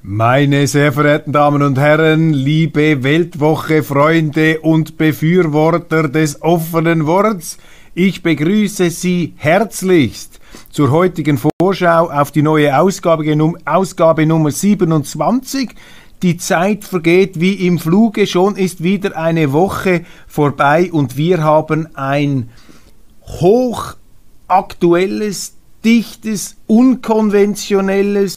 Meine sehr verehrten Damen und Herren, liebe Weltwoche-Freunde und Befürworter des offenen Worts, ich begrüße Sie herzlichst zur heutigen Vorschau auf die neue Ausgabe Nummer 27. Die Zeit vergeht wie im Fluge, schon ist wieder eine Woche vorbei und wir haben ein hochaktuelles, dichtes, unkonventionelles,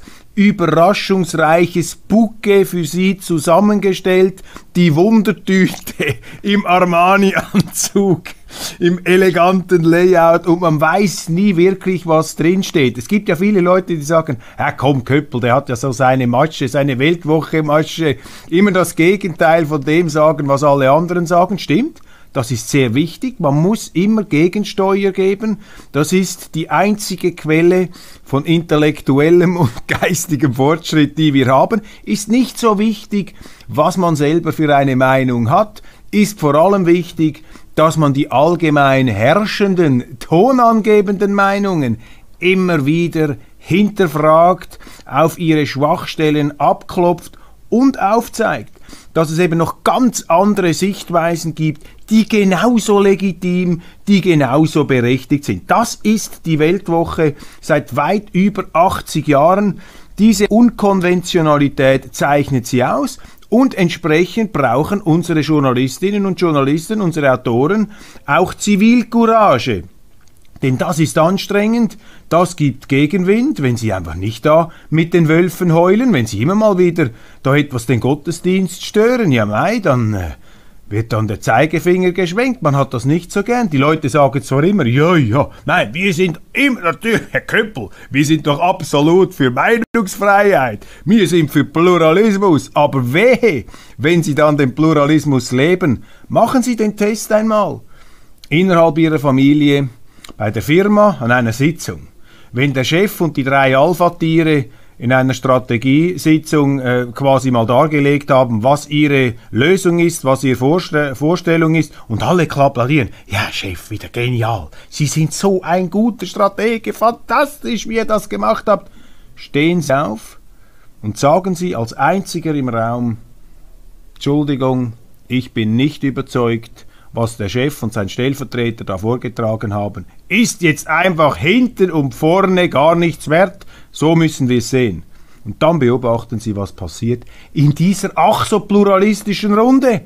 überraschungsreiches Bouquet für Sie zusammengestellt. Die Wundertüte im Armani-Anzug, im eleganten Layout und man weiß nie wirklich, was drinsteht. Es gibt ja viele Leute, die sagen, komm Köppel, der hat ja so seine Masche, seine Weltwoche-Masche. Immer das Gegenteil von dem sagen, was alle anderen sagen. Stimmt. Das ist sehr wichtig, man muss immer Gegensteuer geben. Das ist die einzige Quelle von intellektuellem und geistigem Fortschritt, die wir haben. Ist nicht so wichtig, was man selber für eine Meinung hat, ist vor allem wichtig, dass man die allgemein herrschenden, tonangebenden Meinungen immer wieder hinterfragt, auf ihre Schwachstellen abklopft und aufzeigt, dass es eben noch ganz andere Sichtweisen gibt, die genauso legitim, die genauso berechtigt sind. Das ist die Weltwoche seit weit über 80 Jahren. Diese Unkonventionalität zeichnet sie aus und entsprechend brauchen unsere Journalistinnen und Journalisten, unsere Autoren auch Zivilcourage. Denn das ist anstrengend, das gibt Gegenwind, wenn Sie einfach nicht da mit den Wölfen heulen, wenn Sie immer mal wieder da etwas den Gottesdienst stören, ja mei, dann wird dann der Zeigefinger geschwenkt, man hat das nicht so gern. Die Leute sagen zwar immer, nein, wir sind immer, natürlich, Herr Köppel, wir sind doch absolut für Meinungsfreiheit, wir sind für Pluralismus, aber wehe, wenn Sie dann den Pluralismus leben, machen Sie den Test einmal, innerhalb Ihrer Familie, bei der Firma, an einer Sitzung. Wenn der Chef und die 3 Alpha-Tiere in einer Strategiesitzung quasi mal dargelegt haben, was ihre Lösung ist, was ihre Vorstellung ist und alle applaudieren. Ja, Chef, wieder genial. Sie sind so ein guter Stratege, fantastisch, wie ihr das gemacht habt. Stehen Sie auf und sagen Sie als einziger im Raum, Entschuldigung, ich bin nicht überzeugt, was der Chef und sein Stellvertreter da vorgetragen haben, ist jetzt einfach hinten und vorne gar nichts wert. So müssen wir es sehen. Und dann beobachten Sie, was passiert in dieser ach so pluralistischen Runde.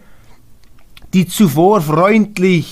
Die zuvor freundlich,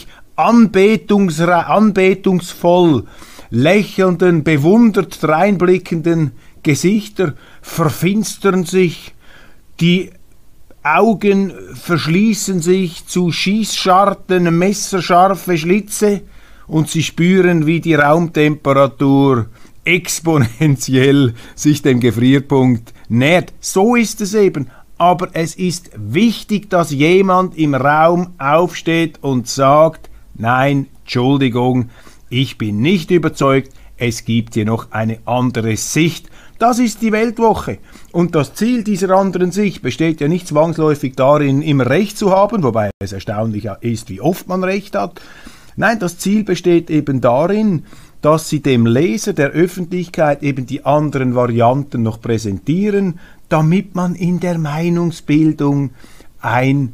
anbetungsvoll lächelnden, bewundert dreinblickenden Gesichter verfinstern sich, die Augen verschließen sich zu Schießscharten, messerscharfe Schlitze und sie spüren, wie die Raumtemperatur exponentiell sich dem Gefrierpunkt nähert. So ist es eben. Aber es ist wichtig, dass jemand im Raum aufsteht und sagt, nein, Entschuldigung, ich bin nicht überzeugt, es gibt hier noch eine andere Sicht. Das ist die Weltwoche. Und das Ziel dieser anderen Sicht besteht ja nicht zwangsläufig darin, immer Recht zu haben, wobei es erstaunlich ist, wie oft man Recht hat. Nein, das Ziel besteht eben darin, dass sie dem Leser, der Öffentlichkeit eben die anderen Varianten noch präsentieren, damit man in der Meinungsbildung ein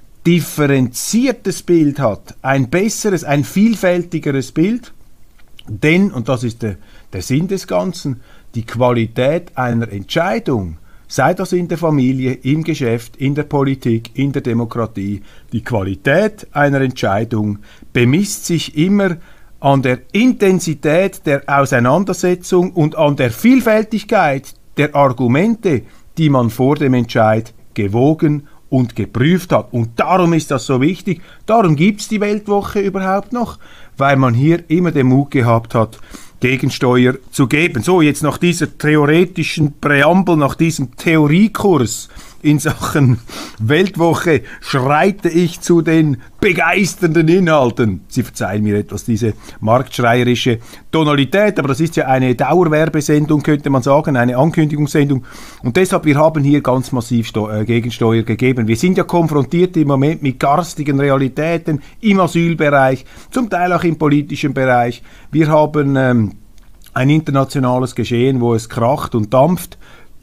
differenziertes Bild hat, ein besseres, ein vielfältigeres Bild. Denn, und das ist der Sinn des Ganzen, die Qualität einer Entscheidung, sei das in der Familie, im Geschäft, in der Politik, in der Demokratie, die Qualität einer Entscheidung bemisst sich immer an der Intensität der Auseinandersetzung und an der Vielfältigkeit der Argumente, die man vor dem Entscheid gewogen und geprüft hat. Und darum ist das so wichtig, darum gibt es die Weltwoche überhaupt noch, weil man hier immer den Mut gehabt hat, Gegensteuer zu geben. So, jetzt nach dieser theoretischen Präambel, nach diesem Theoriekurs in Sachen Weltwoche schreite ich zu den begeisternden Inhalten. Sie verzeihen mir etwas diese marktschreierische Tonalität, aber das ist ja eine Dauerwerbesendung, könnte man sagen, eine Ankündigungssendung. Und deshalb, wir haben hier ganz massiv Gegensteuer gegeben. Wir sind ja konfrontiert im Moment mit garstigen Realitäten im Asylbereich, zum Teil auch im politischen Bereich. Wir haben ein internationales Geschehen, wo es kracht und dampft.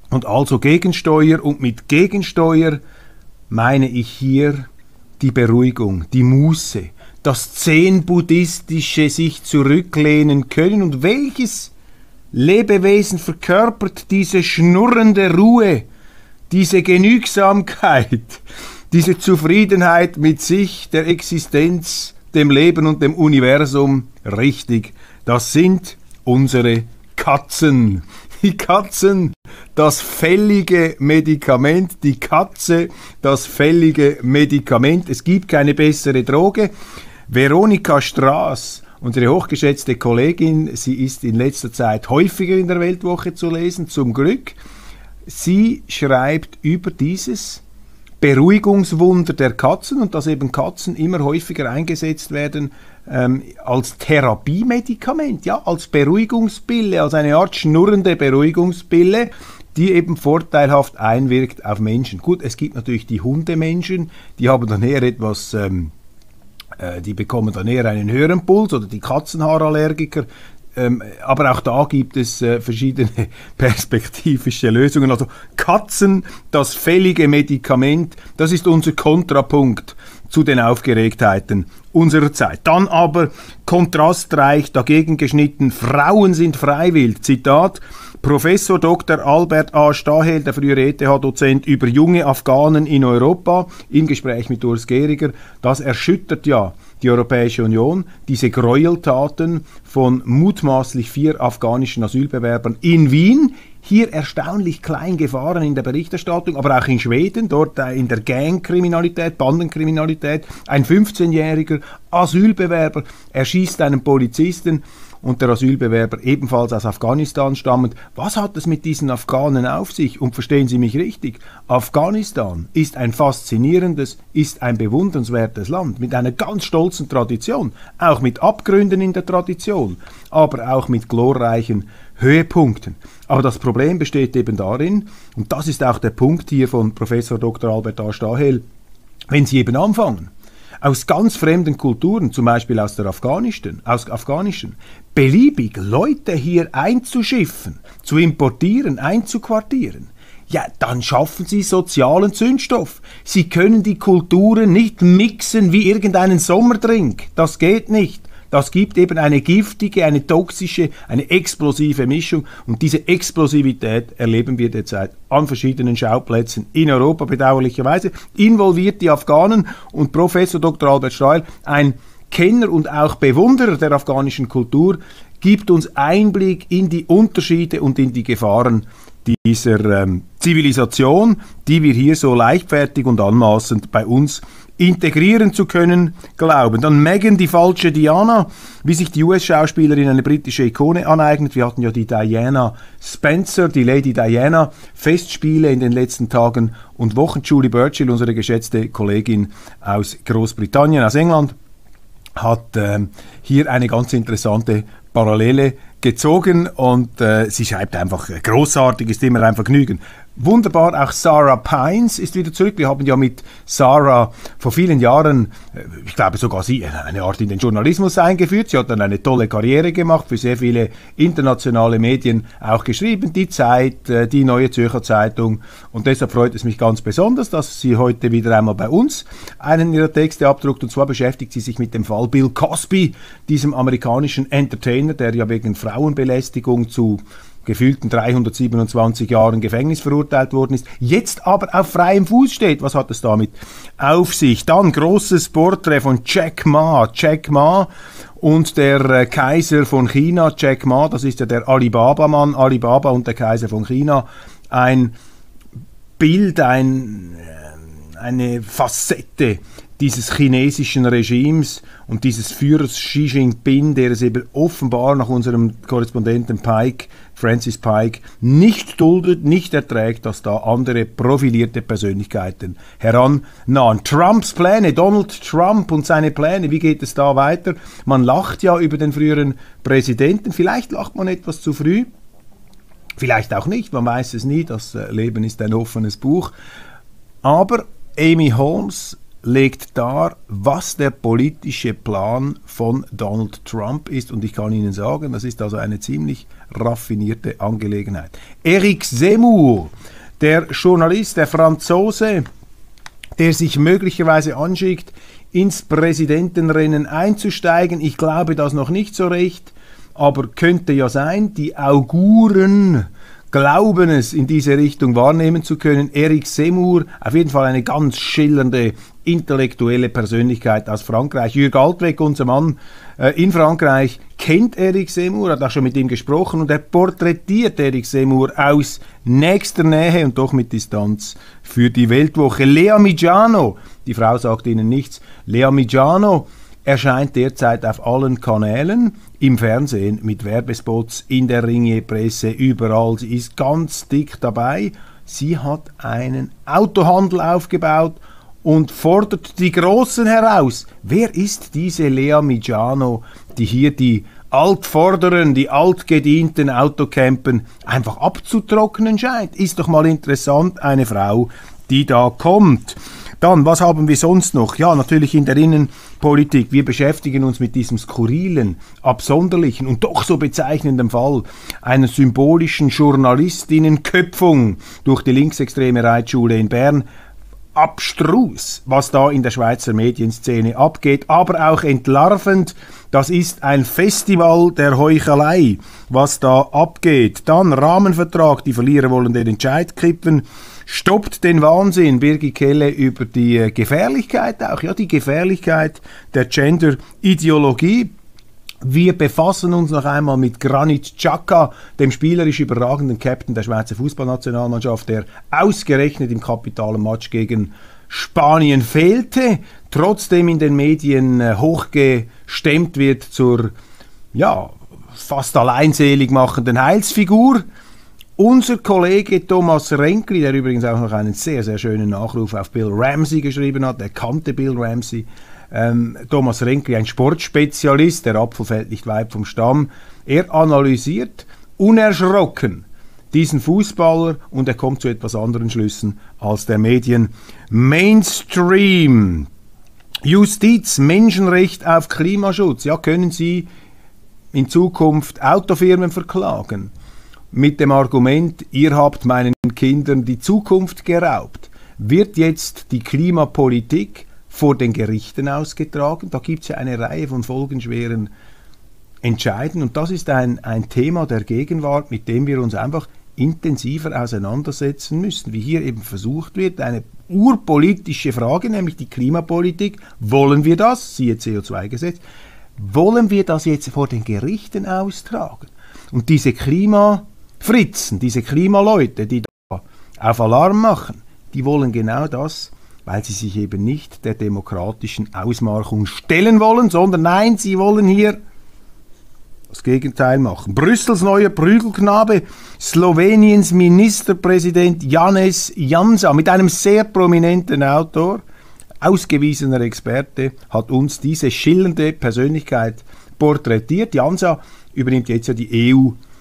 Und also Gegensteuer, und mit Gegensteuer meine ich hier die Beruhigung, die Muße, das zen-buddhistische sich zurücklehnen können. Und welches Lebewesen verkörpert diese schnurrende Ruhe, diese Genügsamkeit, diese Zufriedenheit mit sich, der Existenz, dem Leben und dem Universum? Richtig, das sind unsere Katzen. Die Katzen, das fällige Medikament, die Katze, das fällige Medikament. Es gibt keine bessere Droge. Veronika Strass, unsere hochgeschätzte Kollegin, sie ist in letzter Zeit häufiger in der Weltwoche zu lesen, zum Glück. Sie schreibt über dieses Beruhigungswunder der Katzen und dass eben Katzen immer häufiger eingesetzt werden als Therapiemedikament, ja, als Beruhigungspille, als eine Art schnurrende Beruhigungspille, die eben vorteilhaft einwirkt auf Menschen. Gut, es gibt natürlich die Hundemenschen, die haben dann eher etwas, die bekommen dann eher einen höheren Puls, oder die Katzenhaarallergiker. Aber auch da gibt es verschiedene perspektivische Lösungen. Also Katzen, das fällige Medikament, das ist unser Kontrapunkt zu den Aufgeregtheiten unserer Zeit. Dann aber kontrastreich dagegen geschnitten, Frauen sind freiwillig. Zitat, Professor Dr. Albert A. Stahel, der frühere ETH-Dozent, über junge Afghanen in Europa, im Gespräch mit Urs Gehriger. Das erschüttert ja die Europäische Union, diese Gräueltaten von mutmaßlich 4 afghanischen Asylbewerbern in Wien, hier erstaunlich klein gefahren in der Berichterstattung, aber auch in Schweden, dort in der Gangkriminalität, Bandenkriminalität, ein 15-jähriger Asylbewerber erschießt einen Polizisten, und der Asylbewerber ebenfalls aus Afghanistan stammend. Was hat es mit diesen Afghanen auf sich? Und verstehen Sie mich richtig, Afghanistan ist ein faszinierendes, ist ein bewundernswertes Land mit einer ganz stolzen Tradition, auch mit Abgründen in der Tradition, aber auch mit glorreichen Höhepunkten. Aber das Problem besteht eben darin, und das ist auch der Punkt hier von Professor Dr. Albert A. Stahel, wenn Sie eben anfangen, aus ganz fremden Kulturen, zum Beispiel aus Afghanischen, beliebig Leute hier einzuschiffen, zu importieren, einzuquartieren, ja, dann schaffen Sie sozialen Zündstoff. Sie können die Kulturen nicht mixen wie irgendeinen Sommerdrink. Das geht nicht. Das gibt eben eine giftige, eine toxische, eine explosive Mischung. Und diese Explosivität erleben wir derzeit an verschiedenen Schauplätzen in Europa, bedauerlicherweise. Involviert die Afghanen, und Professor Dr. Albert Stahel, ein Kenner und auch Bewunderer der afghanischen Kultur, gibt uns Einblick in die Unterschiede und in die Gefahren dieser Zivilisation, die wir hier so leichtfertig und anmaßend bei uns integrieren zu können glauben. Dann Meghan, die falsche Diana, wie sich die US-Schauspielerin eine britische Ikone aneignet. Wir hatten ja die Diana Spencer, die Lady Diana Festspiele in den letzten Tagen und Wochen. Julie Burchill, unsere geschätzte Kollegin aus Großbritannien, aus England, hat hier eine ganz interessante Parallele gezogen, und sie schreibt einfach großartig, ist immer ein Vergnügen. Wunderbar, auch Sarah Pines ist wieder zurück. Wir haben ja mit Sarah vor vielen Jahren, ich glaube sogar sie, eine Art in den Journalismus eingeführt. Sie hat dann eine tolle Karriere gemacht, für sehr viele internationale Medien auch geschrieben, die Zeit, die Neue Zürcher Zeitung. Und deshalb freut es mich ganz besonders, dass sie heute wieder einmal bei uns einen ihrer Texte abdruckt. Und zwar beschäftigt sie sich mit dem Fall Bill Cosby, diesem amerikanischen Entertainer, der ja wegen Frauenbelästigung zu gefühlten 327 Jahren Gefängnis verurteilt worden ist, jetzt aber auf freiem Fuß steht. Was hat es damit auf sich? Dann großes Porträt von Jack Ma. Jack Ma und der Kaiser von China. Jack Ma, das ist ja der Alibaba-Mann, Alibaba und der Kaiser von China. Ein Bild, eine Facette dieses chinesischen Regimes und dieses Führers Xi Jinping, der es eben offenbar nach unserem Korrespondenten Francis Pike, nicht duldet, nicht erträgt, dass da andere profilierte Persönlichkeiten herannahen. Trumps Pläne, Donald Trump und seine Pläne, wie geht es da weiter? Man lacht ja über den früheren Präsidenten, vielleicht lacht man etwas zu früh, vielleicht auch nicht, man weiß es nie, das Leben ist ein offenes Buch. Aber Amy Holmes legt dar, was der politische Plan von Donald Trump ist. Und ich kann Ihnen sagen, das ist also eine ziemlich raffinierte Angelegenheit. Eric Zemmour, der Journalist, der Franzose, der sich möglicherweise anschickt, ins Präsidentenrennen einzusteigen. Ich glaube das noch nicht so recht, aber könnte ja sein. Die Auguren glauben es, in diese Richtung wahrnehmen zu können. Eric Zemmour, auf jeden Fall eine ganz schillernde intellektuelle Persönlichkeit aus Frankreich. Jürg Altweg, unser Mann in Frankreich, kennt Eric Zemmour, hat auch schon mit ihm gesprochen und er porträtiert Eric Zemmour aus nächster Nähe und doch mit Distanz für die Weltwoche. Lea Mijano, die Frau sagt Ihnen nichts, Lea Mijano erscheint derzeit auf allen Kanälen, im Fernsehen, mit Werbespots, in der Ringier-Presse, überall. Sie ist ganz dick dabei. Sie hat einen Autohandel aufgebaut und fordert die Großen heraus. Wer ist diese Lea Mijano, die hier die Altvorderen, die altgedienten Autocampen einfach abzutrocknen scheint? Ist doch mal interessant, eine Frau, die da kommt. Dann, was haben wir sonst noch? Ja, natürlich in der Innenpolitik. Wir beschäftigen uns mit diesem skurrilen, absonderlichen und doch so bezeichnenden Fall einer symbolischen Journalistinnenköpfung durch die linksextreme Reitschule in Bern. Abstrus, was da in der Schweizer Medienszene abgeht, aber auch entlarvend. Das ist ein Festival der Heuchelei, was da abgeht. Dann Rahmenvertrag, die Verlierer wollen den Entscheid kippen. Stoppt den Wahnsinn, Birgit Kelle über die Gefährlichkeit auch, ja, die Gefährlichkeit der Gender-Ideologie. Wir befassen uns noch einmal mit Granit Xhaka, dem spielerisch überragenden Captain der Schweizer Fußballnationalmannschaft, der ausgerechnet im kapitalen Match gegen Spanien fehlte, trotzdem in den Medien hochgestemmt wird zur, ja, fast alleinselig machenden Heilsfigur. Unser Kollege Thomas Renkli, der übrigens auch noch einen sehr, sehr schönen Nachruf auf Bill Ramsey geschrieben hat, der kannte Bill Ramsey. Thomas Renkli, ein Sportspezialist, der Apfel fällt nicht weit vom Stamm. Er analysiert unerschrocken diesen Fußballer und er kommt zu etwas anderen Schlüssen als der Medien Mainstream. Justiz, Menschenrecht auf Klimaschutz. Ja, können Sie in Zukunft Autofirmen verklagen? Mit dem Argument, ihr habt meinen Kindern die Zukunft geraubt. Wird jetzt die Klimapolitik vor den Gerichten ausgetragen? Da gibt es ja eine Reihe von folgenschweren Entscheiden und das ist ein Thema der Gegenwart, mit dem wir uns einfach intensiver auseinandersetzen müssen. Wie hier eben versucht wird, eine urpolitische Frage, nämlich die Klimapolitik. Wollen wir das? Siehe CO2-Gesetz. Wollen wir das jetzt vor den Gerichten austragen? Und diese Klimafritzen, diese Klimaleute, die da auf Alarm machen, die wollen genau das, weil sie sich eben nicht der demokratischen Ausmachung stellen wollen, sondern nein, sie wollen hier das Gegenteil machen. Brüssels neuer Prügelknabe, Sloweniens Ministerpräsident Janez Janša, mit einem sehr prominenten Autor, ausgewiesener Experte, hat uns diese schillernde Persönlichkeit porträtiert. Janša übernimmt jetzt ja die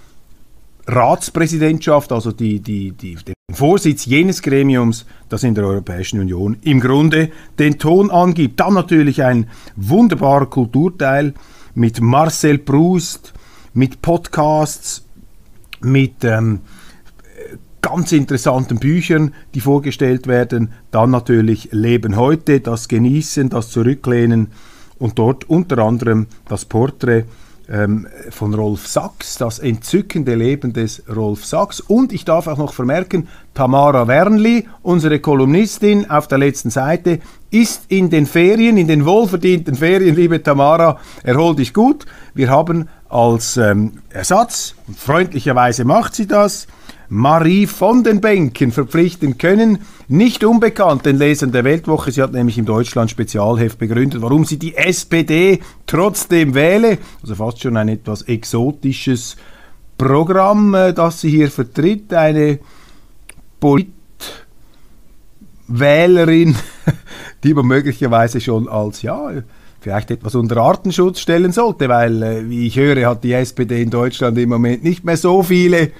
EU-Ratspräsidentschaft, also den Vorsitz jenes Gremiums, das in der Europäischen Union im Grunde den Ton angibt. Dann natürlich ein wunderbarer Kulturteil mit Marcel Proust, mit Podcasts, mit ganz interessanten Büchern, die vorgestellt werden. Dann natürlich Leben heute, das Genießen, das Zurücklehnen und dort unter anderem das Porträt von Rolf Sachs, das entzückende Leben des Rolf Sachs. Und ich darf auch noch vermerken, Tamara Wernli, unsere Kolumnistin auf der letzten Seite, ist in den Ferien, in den wohlverdienten Ferien, liebe Tamara, erhol dich gut. Wir haben als Ersatz, und freundlicherweise macht sie das, Marie von den Bänken verpflichten können. Nicht unbekannt den Lesern der Weltwoche. Sie hat nämlich im Deutschland-Spezialheft begründet, warum sie die SPD trotzdem wähle. Also fast schon ein etwas exotisches Programm, das sie hier vertritt. Eine Politwählerin, die man möglicherweise schon als, ja, vielleicht etwas unter Artenschutz stellen sollte, weil, wie ich höre, hat die SPD in Deutschland im Moment nicht mehr so viele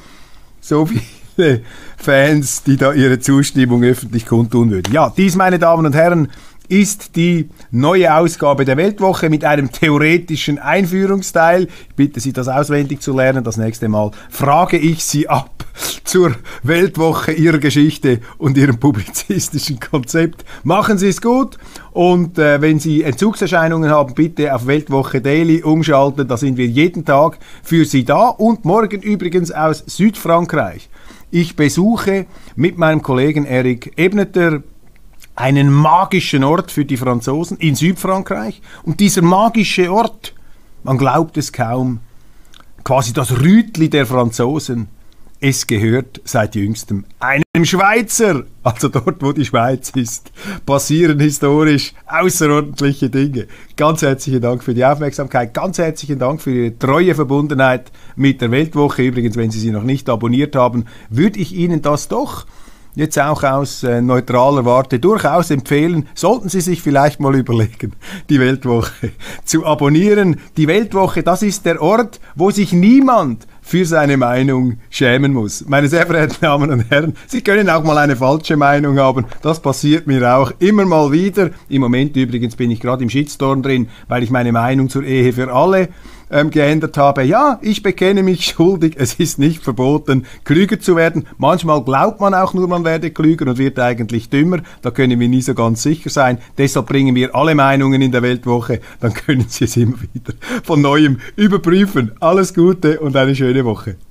Fans, die da ihre Zustimmung öffentlich kundtun würden. Ja, dies, meine Damen und Herren, ist die neue Ausgabe der Weltwoche mit einem theoretischen Einführungsteil. Ich bitte Sie, das auswendig zu lernen. Das nächste Mal frage ich Sie ab zur Weltwoche, ihrer Geschichte und ihrem publizistischen Konzept. Machen Sie es gut und wenn Sie Entzugserscheinungen haben, bitte auf Weltwoche Daily umschalten. Da sind wir jeden Tag für Sie da und morgen übrigens aus Südfrankreich. Ich besuche mit meinem Kollegen Eric Ebneter einen magischen Ort für die Franzosen in Südfrankreich. Und dieser magische Ort, man glaubt es kaum, quasi das Rütli der Franzosen, es gehört seit jüngstem einem Schweizer. Also dort, wo die Schweiz ist, passieren historisch außerordentliche Dinge. Ganz herzlichen Dank für die Aufmerksamkeit. Ganz herzlichen Dank für Ihre treue Verbundenheit mit der Weltwoche. Übrigens, wenn Sie sie noch nicht abonniert haben, würde ich Ihnen das doch jetzt auch aus neutraler Warte durchaus empfehlen, sollten Sie sich vielleicht mal überlegen, die Weltwoche zu abonnieren. Die Weltwoche, das ist der Ort, wo sich niemand für seine Meinung schämen muss. Meine sehr verehrten Damen und Herren, Sie können auch mal eine falsche Meinung haben. Das passiert mir auch immer mal wieder. Im Moment übrigens bin ich gerade im Shitstorm drin, weil ich meine Meinung zur Ehe für alle geändert habe. Ja, ich bekenne mich schuldig. Es ist nicht verboten, klüger zu werden. Manchmal glaubt man auch nur, man werde klüger und wird eigentlich dümmer. Da können wir nie so ganz sicher sein. Deshalb bringen wir alle Meinungen in der Weltwoche. Dann können Sie es immer wieder von Neuem überprüfen. Alles Gute und eine schöne Woche.